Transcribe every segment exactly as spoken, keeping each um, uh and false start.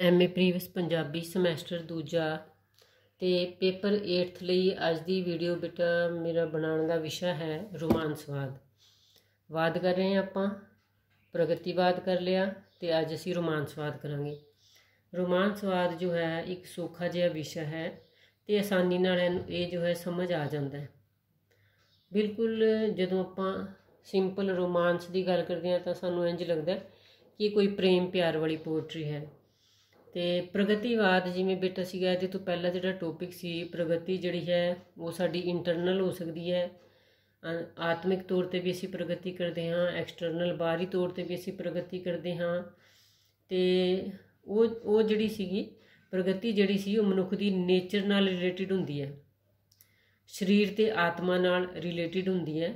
M A previous Punjabi semester दूजा ते paper eighth लई अज दी वीडियो बेटा मेरा बनाने का विषय है रोमांसवाद। वाद कर रहे हैं आपां, प्रगतिवाद कर लिया तो अज असी रोमांसवाद करांगे। रोमांसवाद जो है एक सौखा जिहा विषय है तो आसानी नाल ये जो है समझ आ जाता है। बिल्कुल जदों आपां सिंपल रोमांस की गल करते हैं तो सानूं इंज लगता है कि कोई प्रेम प्यार वाली पोइट्री है। तो प्रगतिवाद जिमें बेटा सीगा इहदे तो पहला जिहड़ा टॉपिक सी प्रगति जिहड़ी है वो साडी इंटरनल हो सकती है, आत्मिक तौर पर भी असी प्रगति करते हाँ, एक्सटर्नल बाहरी तौर पर भी असी प्रगति करते हाँ। तो वो वो जिहड़ी सीगी प्रगति जिहड़ी सी वो मनुख की नेचर नाल रिलेटिड हुंदी है, शरीर ते आत्मा नाल रिलेटिड हुंदी है।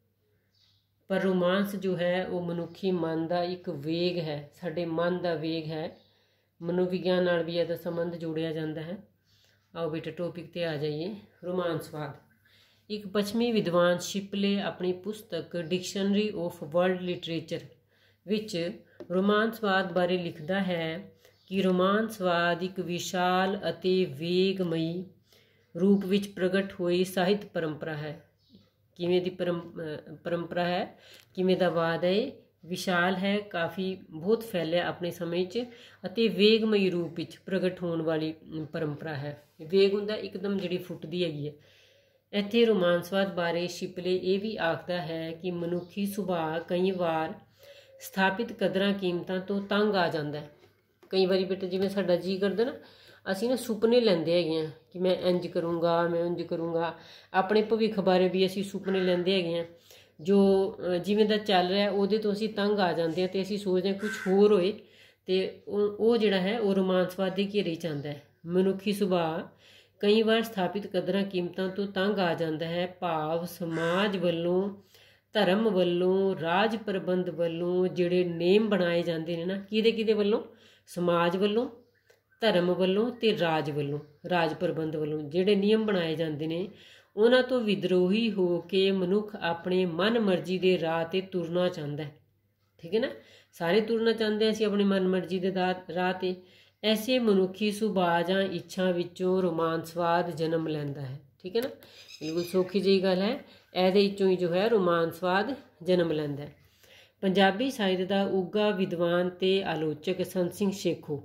पर रोमांस जो है वो मनुखी मन का एक वेग है, साडे मन का वेग है। मनोविज्ञान नाल भी इसका संबंध जोड़िया जाता है। आओ बेटा टॉपिक ते आ जाइए। रोमांसवाद एक पश्चिमी विद्वान शिपले अपनी पुस्तक डिक्शनरी ऑफ वर्ल्ड लिटरेचर विच रोमांसवाद बारे लिखता है कि रोमांसवाद एक विशाल अते वेगमई रूप विच प्रगट हुई साहित्य परंपरा है। किवें दी परम परंपरा है, किवें दा वाद है, विशाल है, काफ़ी बहुत फैलिया अपने समय च अते वेगमई रूप विच प्रगट होने वाली परंपरा है। वेग हुंदा एकदम जिहड़ी फुटदी हैगी है। इत्थे रोमांसवाद बारे शिपले ये भी आखदा है कि मनुखी सुभाਅ कई बार स्थापित कदरां कीमतां तो तंग आ जाता है। कई बारी बेटा जिवें साडा जी करदा ना, असी ना सुपने लैंदे हैगे हैं कि मैं इंज करूँगा, मैं उंज करूँगा। अपने भविख बारे भी असी सुपने लैंदे हैगे हैं, जो जिवें दा चल रहा है उहदे तो असी तंग आ जाते हैं तो असी सोचते हैं कुछ होर होए। तो वो जिहड़ा है वो रोमांसवाद के घेरे च आंदा है। मनुखी सुभाਅ कई बार स्थापित कदरां कीमतां तो तंग आ जाता है, भाव समाज वालों, धर्म वालों, राज प्रबंध वालों जिहड़े नेम बनाए जाते हैं ना, किहदे किहदे वालों, समाज वालों, धर्म वालों ते राज वालों, राज प्रबंध वालों जिहड़े नियम बनाए जाते हैं उन्हां तो विद्रोही हो के मनुख अपने मन मर्जी के राह ते तुरना चाहता है। ठीक है ना, सारे तुरना चाहते हैं असीं अपनी मन मर्जी के राह ते। ऐसे मनुखी सुभाਅ जां इच्छा विचों रोमांसवाद जन्म लैंदा है। ठीक है ना, बिल्कुल सौखी जी गल है। इहदे विचों ही जो है रोमांसवाद जन्म लैंदा है। पंजाबी साहित्य का उगा विद्वान ते आलोचक संत सिंह शेखो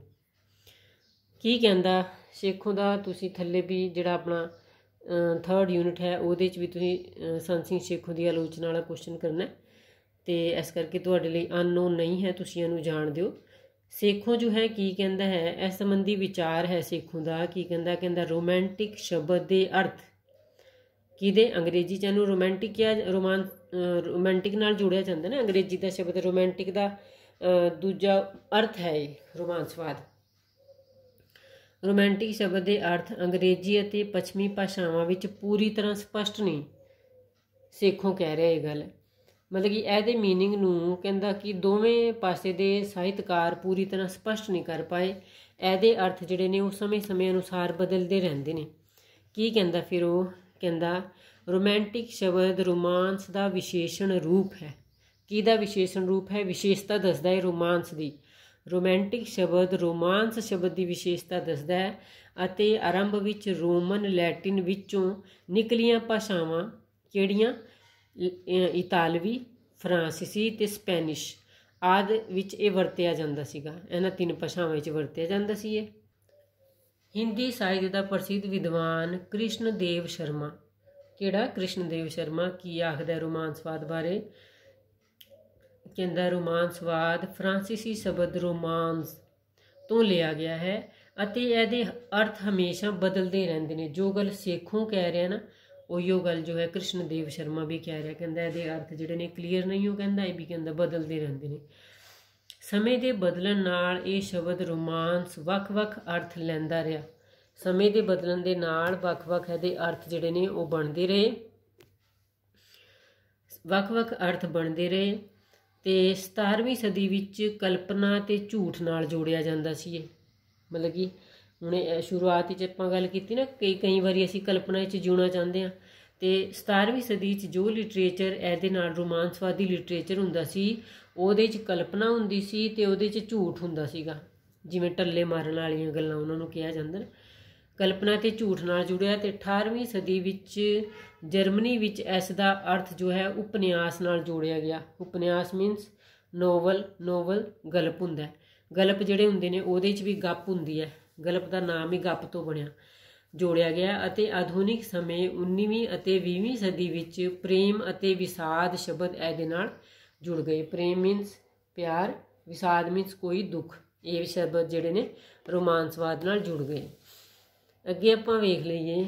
की कहंदा, शेखों का तुसीं थल्ले भी जिहड़ा अपना थर्ड यूनिट है उहदे च भी तुसीं संत सिंह शेखों की आलोचना वाला क्वेश्चन करना है। तो इस करके तुहाडे लई अननोन नहीं है, तुसीं इहनूं जाण दिओ। सेखों जो है की कहता है, इस संबंधी विचार है सेखों का की कहता कहता रोमांटिक शब्द के अर्थ किदे अंग्रेजी च इहनूं रोमांटिक क्या रोमान रोमांटिक नाल जोड़िया जाता है ना, अंग्रेजी का शब्द रोमांटिक का दूजा अर्थ है रोमांसवाद। रोमांटिक शब्द के अर्थ अंग्रेजी अते पश्चिमी भाषावां विच पूरी तरह स्पष्ट नहीं। सेखों कह रहा ये गल, मतलब कि ਇਹਦੇ मीनिंग नूं कहंदा कि दोवें पासे दे ਸਾਹਿਤਕਾਰ पूरी तरह स्पष्ट नहीं कर पाए। ਇਹਦੇ अर्थ जिहड़े ने वो समय समय अनुसार बदलते रहंदे ने। की कहंदा फिर वो कहंदा रोमांटिक शब्द रोमांस का विशेषण रूप है। किहदा विशेषण रूप है, विशेषता दसदा है रोमांस की। रोमांटिक शब्द रोमांस शब्द की विशेषता दसदा है अते आरंभ विच रोमन लैटिन विचों निकलियां भाषावां किहड़ियां इतालवी, फ्रांसीसी ते स्पैनिश आदि विच ये वरतिया जांदा सीगा। इन्हां तीन भाषावां विच वरतिया जांदा सी। हिंदी साहित्य का प्रसिद्ध विद्वान कृष्णदेव शर्मा, किहड़ा कृष्णदेव शर्मा की आखदा रोमांसवाद बारे, कहंदा रोमांसवाद फ्रांसीसी शब्द रोमांस तो लिया गया है अते इहदे अर्थ हमेशा बदलते रहंदे ने। जो गल सेखों कह रहे हैं ना उहियो गल जो है कृष्णदेव शर्मा भी कह रहा, कहंदा इहदे अर्थ जिहड़े ने क्लीयर नहीं हो, कहंदा ये भी कहंदा बदलते रहंदे ने। समय के बदलन नाल ये शब्द रोमांस वख वख अर्थ लैंदा रहा। समय के बदलन दे नाल वख वख इहदे अर्थ जिहड़े ने वो बनते रहे, वख वख अर्थ बनते रहे। तो सतारवीं सदी विच कल्पना ते झूठ नाल जोड़िया जांदा सी। मतलब कि हुणे शुरुआत विच आपां गल कीती ना, कई कई बारी असीं कल्पना च जीउणा चाहुंदे हां। तो सतारवीं सदी च जो लिटरेचर इहदे नाल रोमांसवादी लिटरेचर हुंदा सी, उहदे च कल्पना हुंदी सी ते उहदे च झूठ हुंदा सीगा। जिवें टल्ले मारन वालियां गल्लां उन्हां नूं कहा जांदा। कल्पना ते झूठ नाल जुड़िया। ते अठारहवीं सदी विच जर्मनी विच इस दा अर्थ जो है उपन्यास नाल जोड़िया गया। उपन्यास मीनस नोवल, नोवल गल्प हुंदा है। गल्प जिहड़े हुंदे ने उहदे च भी गप हुंदी है, गल्प दा नाम ही गप तो बनिया जोड़िया गया। अते आधुनिक समय उन्नीवीं अते बीहवीं सदी विच प्रेम अते विषाद शब्द इहदे नाल जुड़ गए। प्रेम मीनस प्यार, विषाद मीनस कोई दुख, ये शब्द जिहड़े ने रोमांसवाद नाल जुड़ गए। अगे आपां वेख लईए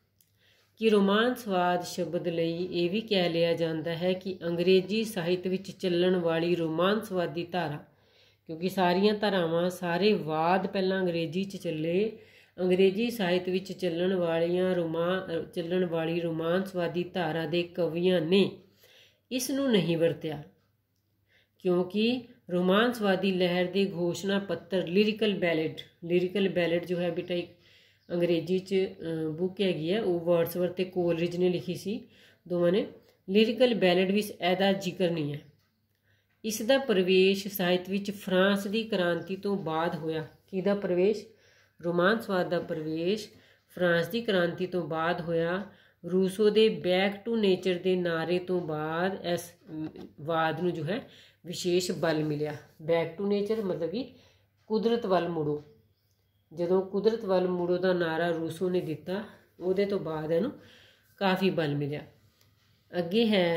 कि रोमांसवाद शब्द लई ये भी कह लिया जाता है कि अंग्रेजी साहित्य विच चलण वाली रोमांसवादी धारा, क्योंकि सारियां धारावां सारे वाद पहलां अंग्रेजी च चले। अंग्रेजी साहित्य विच चलण वालियां रोमा चलण वाली रोमांसवादी धारा दे कवियां ने इस नूं नहीं वरतिया, क्योंकि रोमांसवादी लहर दे घोषणा पत्र लिरिकल बैलेड, लिरिकल बैलेड जो है बेटा एक अंग्रेजी च बुक हैगी है, वो वर्ड्सवर्थ ते कोलरिज ने लिखी सी दोवां ने। लिरिकल बैलेड विच एहदा जिक्र नहीं है। इस दा प्रवेश साहित्य विच फ्रांस की क्रांति तो बाद होया। किहदा प्रवेश? रोमांसवाद का प्रवेश फ्रांस की क्रांति तो बाद होया। रूसो दे बैक टू नेचर के नारे तो बाद इस वाद नूं जो है विशेष बल मिलिया। बैक टू नेचर मतलब कि कुदरत वल मुड़ो। जदों कुदरत वल मुड़ो का नारा रूसो ने दिता, उहदे तो बाद इहनूं काफ़ी बल मिलिया। अगे है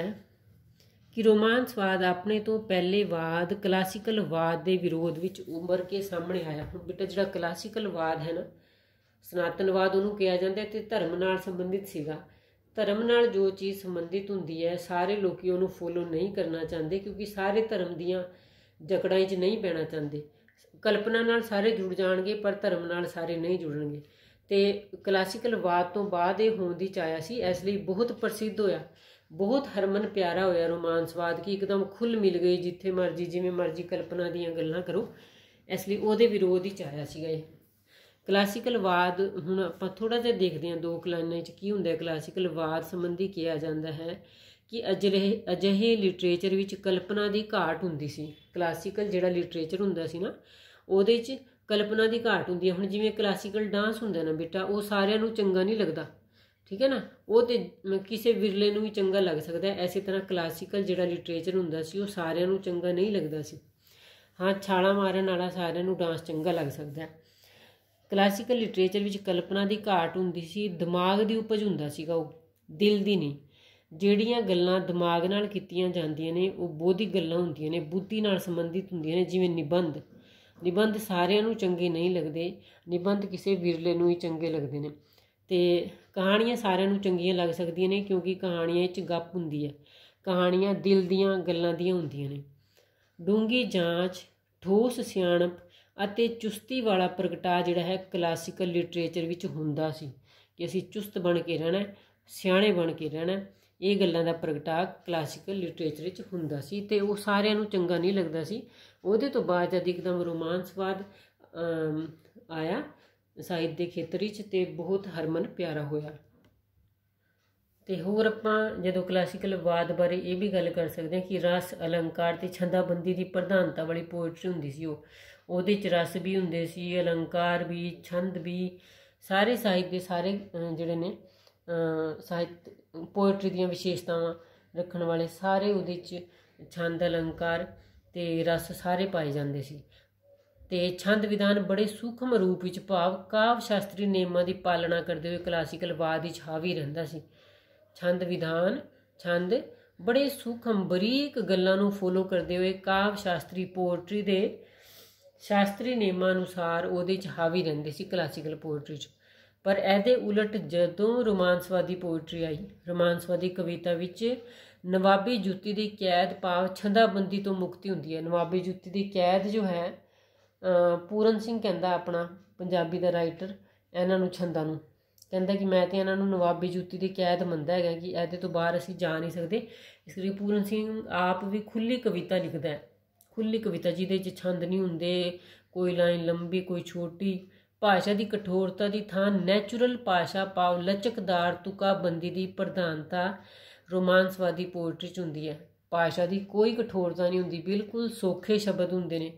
कि रोमांसवाद अपने तो पहले वाद क्लासिकल वाद के विरोध विच उभर के सामने आया। हुण बेटा जिहड़ा क्लासिकल वाद है ना, सनातनवाद उहनूं कहा जाता है, तो धर्म नाल संबंधित सीगा। धर्म नाल जो चीज़ संबंधित हुंदी है सारे लोग उहनूं फॉलो नहीं करना चाहते, क्योंकि सारे धर्म दीआं जकड़ां च नहीं पैना चाहते। कल्पना नाल सारे जुड़ जाणगे पर धर्म नाल सारे नहीं जुड़नगे। तो क्लासिकल वाद तो बाद ये होण दी चाया सी, इसलिए बहुत प्रसिद्ध होया, बहुत हरमन प्यारा होया रोमांसवाद की एकदम खुल मिल गई, जिथे मर्जी जिमें मर्जी कल्पना दीआं गल्लां करो, इसलिए उहदे विरोध ही चाया सीगा। क्लासिकल वाद हुण आपां थोड़ा जिहा देखदे हां दो लाइनां च की हुंदा है। क्लासिकल वाद संबंधी कहा जाता है कि अजਿਹੇ अजिहे लिटरेचर विच कल्पना की घाट हुंदी सी। क्लासिकल जिहड़ा लिटरेचर हुंदा सी ना, ਉਹਦੇ 'ਚ कल्पना की घाट हुंदी है। हुण जिवें क्लासिकल डांस हुंदा ना बेटा, वो सारिਆਂ ਨੂੰ ਚੰਗਾ नहीं लगता, ठीक है ना, वो तो किसी विरले ਨੂੰ भी चंगा लग सकता है। इस तरह क्लासिकल जिहड़ा लिटरेचर हुंदा सी, वो सारिਆਂ ਨੂੰ चंगा नहीं लगता सी। हाँ, छाला मारन वाला सारिਆਂ ਨੂੰ डांस चंगा लग सकता है। क्लासिकल लिटरेचर विच कल्पना की घाट हुंदी सी, दिमाग की उपज हुंदा सीगा, वो दिल की नहीं। ਜਿਹੜੀਆਂ ਗੱਲਾਂ दिमाग नाल कीतियां ਜਾਂਦੀਆਂ ਨੇ ਉਹ ਬੌਧਿਕ ਗੱਲਾਂ ਹੁੰਦੀਆਂ ਨੇ, बुद्धि नाल संबंधित ਹੁੰਦੀਆਂ ਨੇ। जिवें निबंध, निबंध सारिਆਂ ਨੂੰ ਚੰਗੇ नहीं लगते, निबंध किसी विरले ਨੂੰ ही चंगे लगते हैं। तो कहानियां सारिਆਂ ਨੂੰ ਚੰਗੀਆਂ लग सकदियां ने, क्योंकि कहानियां च गप हुंदी है, कहानियां दिल दीआं गल्लां दीआं हुंदियां ने। डूंगी जांच, ठोस सियाणप अते चुस्ती वाला प्रगटा जिहड़ा है क्लासिकल लिटरेचर विच हुंदा सी कि असीं चुस्त बन के रहना, सियाणे बन के रहना। ये गल्लां दा प्रगटा क्लासिकल लिटरेचर विच हुंदा सी, ते वो सारिਆਂ ਨੂੰ चंगा नहीं लगता सी। ਉਹਦੇ ਤੋਂ ਬਾਅਦ जद एकदम रोमांसवाद आया ਸਾਹਿਤ ਦੇ ਖੇਤਰ ਵਿੱਚ, ਤੇ बहुत हरमन प्यारा होया। तो होर आपां जदों क्लासिकल वाद बारे ये भी गल कर सकते हैं कि रस, अलंकार ते छंदाबंदी की प्रधानता वाली पोइट्री हुंदी सी। ਉਹਦੇ 'ਚ रस भी हुंदे सी, अलंकार भी, छंद भी, सारे साहित्य के सारे जिहड़े ने साहित्य पोइट्री दीआं विशेषतावां रखण वाले सारे ਉਹਦੇ 'ਚ छंद, अलंकार ते रस सारे पाए जाते सी। ते छंद विधान बड़े सूक्ष्म रूप विच भाव काव्य शास्त्री नियमां की पालना करते हुए क्लासिकल वाद विच हावी रहिंदा सी। छंद विधान, छंद बड़े सूक्ष्म बरीक गल्लां नूं फॉलो करते हुए काव्य शास्त्री पोइट्री दे शास्त्री नियमां अनुसार ਉਹਦੇ 'ਚ हावी रहिंदे सी क्लासिकल पोइट्री 'ਚ। पर ਇਹਦੇ उलट जदों रोमांसवादी पोइट्री आई, रोमांसवादी कविता विच नवाबी जुत्ती की कैद भाव छंदाबंदी तो मुक्ति हुंदी है। नवाबी जुत्ती की कैद जो है, पूरन सिंह कहंदा अपना पंजाबी का राइटर इन्हां नूं छंदां नूं, कहंदा कि मैं तो इन्हां नूं नवाबी जुत्ती की कैद मनदा है कि इहदे तो बाहर असीं जा नहीं सकते। इस करके पूरन सिंह आप भी खुली कविता लिखदा है, खुली कविता जिहदे च छंद नहीं हुंदे, कोई लाइन लंबी कोई छोटी। भाषा की कठोरता की थां नैचुरल भाषा भाव लचकदार तुकाबंदी की प्रधानता रोमांसवादी पोइट्री च हुंदी है। भाषा की कोई कठोरता नहीं हुंदी, बिल्कुल सौखे शब्द हुंदे ने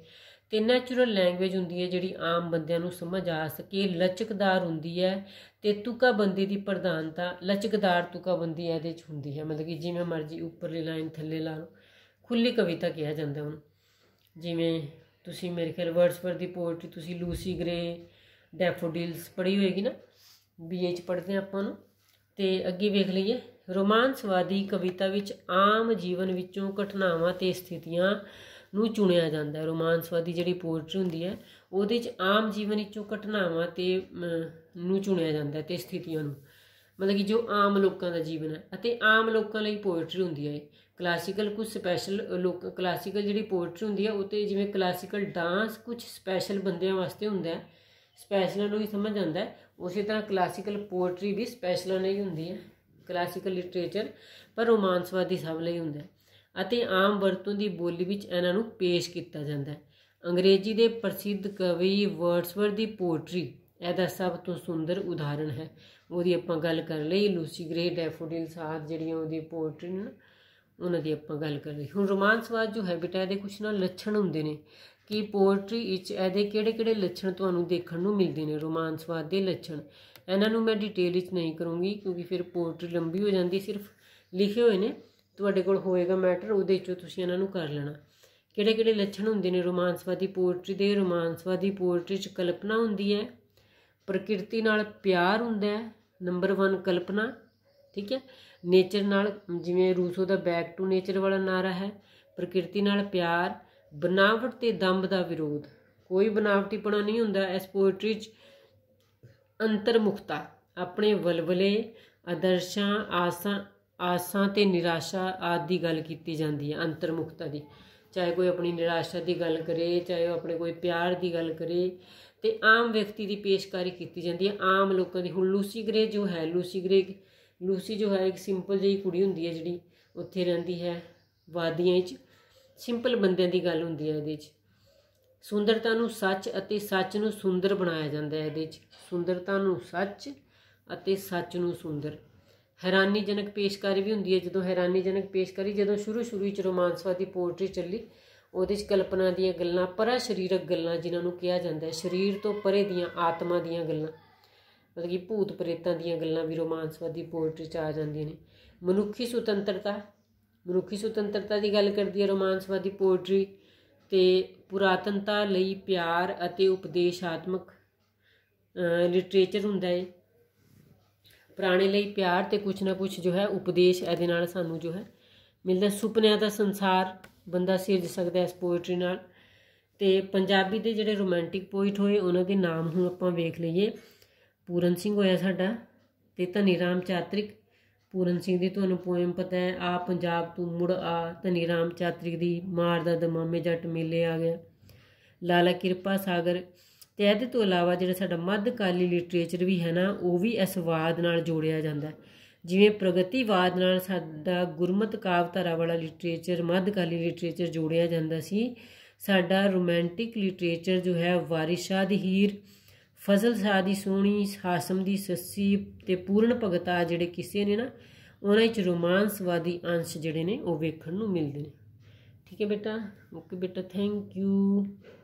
ਤੇ ਨੈਚੁਰਲ ਲੈਂਗੁਏਜ ਹੁੰਦੀ ਹੈ ਜਿਹੜੀ ਆਮ ਬੰਦਿਆਂ ਨੂੰ ਸਮਝ ਆ ਸਕੇ, ਲਚਕਦਾਰ ਹੁੰਦੀ ਹੈ ਤੇ ਤੁਕਾਬੰਦੀ ਦੀ ਪ੍ਰਧਾਨਤਾ, ਲਚਕਦਾਰ ਤੁਕਾਬੰਦੀ ਇਹਦੇ 'ਚ ਹੁੰਦੀ ਹੈ। ਮਤਲਬ ਕਿ ਜਿਵੇਂ ਮਰਜ਼ੀ ਉੱਪਰਲੀ ਲਾਈਨ ਥੱਲੇ ਲਾ ਲਓ, ਖੁੱਲੀ ਕਵਿਤਾ ਕਿਹਾ ਜਾਂਦਾ ਉਹਨੂੰ। ਜਿਵੇਂ ਤੁਸੀਂ ਮੇਰੇ ਖਿਆਲ ਵਰਡਸਵਰਥ ਦੀ ਪੋਇਟਰੀ ਤੁਸੀਂ ਲੂਸੀ ਗਰੇ, ਡੈਫੋਡਿਲਸ ਪੜ੍ਹੀ ਹੋਏਗੀ ਨਾ, ਬੀ ਏ 'ਚ ਪੜ੍ਹਦੇ ਆਪਾਂ ਨੂੰ। ਤੇ ਅੱਗੇ ਵੇਖ ਲਈਏ, ਰੋਮਾਂਸਵਾਦੀ ਕਵਿਤਾ ਵਿੱਚ ਆਮ ਜੀਵਨ ਵਿੱਚੋਂ ਘਟਨਾਵਾਂ ਤੇ ਸਥਿਤੀਆਂ ਨੂੰ ਚੁਣਿਆ ਜਾਂਦਾ ਹੈ। ਰੋਮਾਂਸਵਾਦੀ ਜਿਹੜੀ ਪੋਇਟਰੀ ਹੁੰਦੀ ਹੈ ਉਹਦੇ 'ਚ ਆਮ ਜੀਵਨ ਵਿੱਚੋਂ ਘਟਨਾਵਾਂ ਤੇ ਨੂੰ ਚੁਣਿਆ ਜਾਂਦਾ ਤੇ ਸਥਿਤੀਆਂ ਨੂੰ, ਮਤਲਬ ਕਿ ਜੋ ਆਮ ਲੋਕਾਂ ਦਾ ਜੀਵਨ ਹੈ ਅਤੇ ਆਮ ਲੋਕਾਂ ਲਈ ਪੋਇਟਰੀ ਹੁੰਦੀ ਹੈ। ਕਲਾਸੀਕਲ ਕੁਝ ਸਪੈਸ਼ਲ ਲੋਕ ਕਲਾਸੀਕਲ ਜਿਹੜੀ ਪੋਇਟਰੀ ਹੁੰਦੀ ਹੈ ਉਹ ਤੇ ਜਿਵੇਂ ਕਲਾਸੀਕਲ ਡਾਂਸ ਕੁਝ ਸਪੈਸ਼ਲ ਬੰਦਿਆਂ ਵਾਸਤੇ ਹੁੰਦਾ, ਸਪੈਸ਼ਲਾਂ ਨੂੰ ਹੀ ਸਮਝ ਆਉਂਦਾ। ਉਸੇ ਤਰ੍ਹਾਂ ਕਲਾਸੀਕਲ ਪੋਇਟਰੀ ਵੀ ਸਪੈਸ਼ਲਾਂ ਲਈ ਹੁੰਦੀ ਹੈ, ਕਲਾਸੀਕਲ ਲਿਟਰੇਚਰ, ਪਰ ਰੋਮਾਂਸਵਾਦੀ ਸਭ ਲਈ ਹੁੰਦਾ ਅਤੇ ਆਮ ਵਰਤੋਂ ਦੀ ਬੋਲੀ ਵਿੱਚ ਇਹਨਾਂ ਨੂੰ ਪੇਸ਼ ਕੀਤਾ ਜਾਂਦਾ ਹੈ। ਅੰਗਰੇਜ਼ੀ ਦੇ ਪ੍ਰਸਿੱਧ ਕਵੀ ਵਰਡਸਵਰਥ ਦੀ ਪੋਇਟਰੀ ਇਹਦਾ ਸਭ ਤੋਂ ਸੁੰਦਰ ਉਦਾਹਰਣ ਹੈ। ਉਹਦੀ ਆਪਾਂ ਗੱਲ ਕਰ ਲਈ, ਲੂਸੀ ਗਰੇ, ਡੈਫੋਡਿਲਸ ਆਦਿ ਜਿਹੜੀਆਂ ਉਹਦੀ ਪੋਇਟਰੀ ਨੇ ਉਹਨਾਂ ਦੀ ਆਪਾਂ ਗੱਲ ਕਰ ਲਈ। ਹੁਣ ਰੋਮਾਂਸਵਾਦ ਜੋ ਹੈ ਬੇਟਾ ਇਹਦੇ ਕੁਛ ਨਾ ਲੱਛਣ ਹੁੰਦੇ ਨੇ ਕਿ ਪੋਇਟਰੀ ਵਿੱਚ ਇਹਦੇ ਕਿਹੜੇ ਕਿਹੜੇ ਲੱਛਣ ਤੁਹਾਨੂੰ ਦੇਖਣ ਨੂੰ ਮਿਲਦੇ ਨੇ। ਰੋਮਾਂਸਵਾਦ ਦੇ ਲੱਛਣ ਇਹਨਾਂ ਨੂੰ ਮੈਂ ਡਿਟੇਲ ਵਿੱਚ ਨਹੀਂ ਕਰੂੰਗੀ ਕਿਉਂਕਿ ਫਿਰ ਪੋਇਟਰੀ ਲੰਬੀ ਹੋ ਜਾਂਦੀ, ਸਿਰਫ ਲਿਖੇ ਹੋਏ ਨੇ, ਤੁਹਾਡੇ ਕੋਲ ਹੋਏਗਾ ਮੈਟਰ, ਉਹਦੇ 'ਚੋਂ ਤੁਸੀਂ ਇਹਨਾਂ ਨੂੰ ਕਰ ਲੈਣਾ। ਕਿਹੜੇ ਕਿਹੜੇ ਲੱਛਣ ਹੁੰਦੇ ਨੇ ਰੋਮਾਂਸਵਾਦੀ ਪੋਇਟਰੀ ਦੇ? ਰੋਮਾਂਸਵਾਦੀ ਪੋਇਟਰੀ 'ਚ ਕਲਪਨਾ ਹੁੰਦੀ ਹੈ, ਪ੍ਰਕਿਰਤੀ ਨਾਲ ਪਿਆਰ ਹੁੰਦਾ ਹੈ, ਨੰਬਰ ਵਨ ਕਲਪਨਾ, ਠੀਕ ਹੈ। ਨੇਚਰ ਨਾਲ, ਜਿਵੇਂ ਰੂਸੋ ਦਾ ਬੈਕ ਟੂ ਨੇਚਰ ਵਾਲਾ ਨਾਰਾ ਹੈ, ਪ੍ਰਕਿਰਤੀ ਨਾਲ ਪਿਆਰ, ਬਨਾਵਟ ਤੇ ਦੰਭ ਦਾ ਵਿਰੋਧ, ਕੋਈ ਬਨਾਵਟੀਪਣਾ ਨਹੀਂ ਹੁੰਦਾ ਇਸ ਪੋਇਟਰੀ 'ਚ। ਅੰਤਰਮੁਖਤਾ, ਆਪਣੇ ਵਲਵਲੇ, ਆਦਰਸ਼ਾਂ, ਆਸਾਂ ਆਸਾਂ ਤੇ ਨਿਰਾਸ਼ਾ ਆਦਿ ਦੀ ਗੱਲ ਕੀਤੀ ਜਾਂਦੀ ਹੈ। ਅੰਤਰਮੁਖਤਾ ਦੀ, ਚਾਹੇ ਕੋਈ ਆਪਣੀ ਨਿਰਾਸ਼ਾ ਦੀ ਗੱਲ ਕਰੇ, ਚਾਹੇ ਉਹ ਆਪਣੇ ਕੋਈ ਪਿਆਰ ਦੀ ਗੱਲ ਕਰੇ, ਤੇ ਆਮ ਵਿਅਕਤੀ ਦੀ ਪੇਸ਼ਕਾਰੀ ਕੀਤੀ ਜਾਂਦੀ ਹੈ, ਆਮ ਲੋਕਾਂ ਦੀ। ਹੁਣ ਲੂਸੀ ਗਰੇ ਜੋ ਹੈ, ਲੂਸੀ ਗਰੇ ਲੂਸੀ ਜੋ ਹੈ ਇੱਕ ਸਿੰਪਲ ਜਿਹੀ ਕੁੜੀ ਹੁੰਦੀ ਹੈ ਜਿਹੜੀ ਉੱਥੇ ਰਹਿੰਦੀ ਹੈ ਵਾਦੀਆਂ 'ਚ, ਸਿੰਪਲ ਬੰਦਿਆਂ ਦੀ ਗੱਲ ਹੁੰਦੀ ਹੈ ਇਹਦੇ 'ਚ। ਸੁੰਦਰਤਾ ਨੂੰ ਸੱਚ ਅਤੇ ਸੱਚ ਨੂੰ ਸੁੰਦਰ ਬਣਾਇਆ ਜਾਂਦਾ ਹੈ ਇਹਦੇ 'ਚ, ਸੁੰਦਰਤਾ ਨੂੰ ਸੱਚ ਅਤੇ ਸੱਚ ਨੂੰ ਸੁੰਦਰ। ਹੈਰਾਨੀਜਨਕ ਪੇਸ਼ਕਾਰੀ ਵੀ ਹੁੰਦੀ ਹੈ, ਜਦੋਂ ਹੈਰਾਨੀਜਨਕ ਪੇਸ਼ਕਾਰੀ ਜਦੋਂ ਸ਼ੁਰੂ ਸ਼ੁਰੂ ਵਿੱਚ ਰੋਮਾਂਸਵਾਦੀ ਪੋਇਟਰੀ ਚੱਲੀ ਉਹਦੇ 'ਚ ਕਲਪਨਾ ਦੀਆਂ ਗੱਲਾਂ, ਪਰਾ ਸਰੀਰਕ ਗੱਲਾਂ ਜਿਨ੍ਹਾਂ ਨੂੰ ਕਿਹਾ ਜਾਂਦਾ ਹੈ, ਸਰੀਰ ਤੋਂ ਪਰੇ ਦੀਆਂ ਆਤਮਾ ਦੀਆਂ ਗੱਲਾਂ, ਮਤਲਬ ਕਿ ਭੂਤ ਪ੍ਰੇਤਾਂ ਦੀਆਂ ਗੱਲਾਂ ਵੀ ਰੋਮਾਂਸਵਾਦੀ ਪੋਇਟਰੀ 'ਚ ਆ ਜਾਂਦੀਆਂ ਨੇ। ਮਨੁੱਖੀ ਸੁਤੰਤਰਤਾ, ਮਨੁੱਖੀ ਸੁਤੰਤਰਤਾ ਦੀ ਗੱਲ ਕਰਦੀ ਹੈ ਰੋਮਾਂਸਵਾਦੀ ਪੋਇਟਰੀ। ਤੇ ਪੁਰਾਤਨਤਾ ਲਈ ਪਿਆਰ ਅਤੇ ਉਪਦੇਸ਼ਾਤਮਕ ਲਿਟਰੇਚਰ ਹੁੰਦਾ ਹੈ, ਪੁਰਾਣੇ ਲਈ ਪਿਆਰ ਤੇ ਕੁਛ ਨਾ ਕੁਛ ਜੋ ਹੈ ਉਪਦੇਸ਼ ਇਹਦੇ ਨਾਲ ਸਾਨੂੰ ਜੋ ਹੈ ਮਿਲਦਾ। ਸੁਪਨਿਆਂ ਦਾ ਸੰਸਾਰ ਬੰਦਾ ਸਿਰਜ ਸਕਦਾ ਇਸ ਪੋਇਟਰੀ ਨਾਲ। ਤੇ ਪੰਜਾਬੀ ਦੇ ਜਿਹੜੇ ਰੋਮਾਂਟਿਕ ਪੋਇਟ ਹੋਏ ਉਹਨਾਂ ਦੇ ਨਾਮ ਹੁਣ ਆਪਾਂ ਵੇਖ ਲਈਏ। ਪੂਰਨ ਸਿੰਘ ਹੋਇਆ ਸਾਡਾ, ਤੇ ਧਨੀ ਰਾਮ ਚਾਤ੍ਰਿਕ। ਪੂਰਨ ਸਿੰਘ ਦੀ ਤੁਹਾਨੂੰ ਪੋਇਮ ਪਤਾ ਹੈ, ਆ ਪੰਜਾਬ ਤੂੰ ਮੁੜ ਆ, ਧਨੀ ਰਾਮ ਚਾਤ੍ਰਿਕ ਦੀ ਮਾਰਦਾ ਦਮਾਮੇ ਜੱਟ ਮੇਲੇ ਆ ਗਿਆ, ਲਾਲਾ ਕਿਰਪਾ ਸਾਗਰ। ਤੇ ਇਹਦੇ ਤੋਂ ਇਲਾਵਾ ਜਿਹੜਾ ਸਾਡਾ ਮੱਧਕਾਲੀ ਲਿਟਰੇਚਰ ਵੀ ਹੈ ਨਾ, ਉਹ ਵੀ ਇਸ ਵਾਦ ਨਾਲ ਜੋੜਿਆ ਜਾਂਦਾ। ਜਿਵੇਂ ਪ੍ਰਗਤੀਵਾਦ ਨਾਲ ਸਾਡਾ ਗੁਰਮਤਿ ਕਾਵਧਾਰਾ ਵਾਲਾ ਲਿਟਰੇਚਰ, ਮੱਧਕਾਲੀ ਲਿਟਰੇਚਰ ਜੋੜਿਆ ਜਾਂਦਾ ਸੀ, ਸਾਡਾ ਰੋਮਾਂਟਿਕ ਲਿਟਰੇਚਰ ਜੋ ਹੈ ਵਾਰਿਸ ਸ਼ਾਹ ਦੀ ਹੀਰ, ਫਜ਼ਲ ਸ਼ਾਹ ਦੀ ਸੋਹਣੀ, ਹਾਸਮ ਦੀ ਸੱਸੀ ਤੇ ਪੂਰਨ ਭਗਤ ਆ ਜਿਹੜੇ ਕਿਸੇ ਨੇ ਨਾ, ਉਹਨਾਂ ਵਿੱਚ ਰੋਮਾਂਸਵਾਦੀ ਅੰਸ਼ ਜਿਹੜੇ ਨੇ ਉਹ ਵੇਖਣ ਨੂੰ ਮਿਲਦੇ ਨੇ। ਠੀਕ ਹੈ ਬੇਟਾ, ਓਕੇ ਬੇਟਾ, ਥੈਂਕ ਯੂ।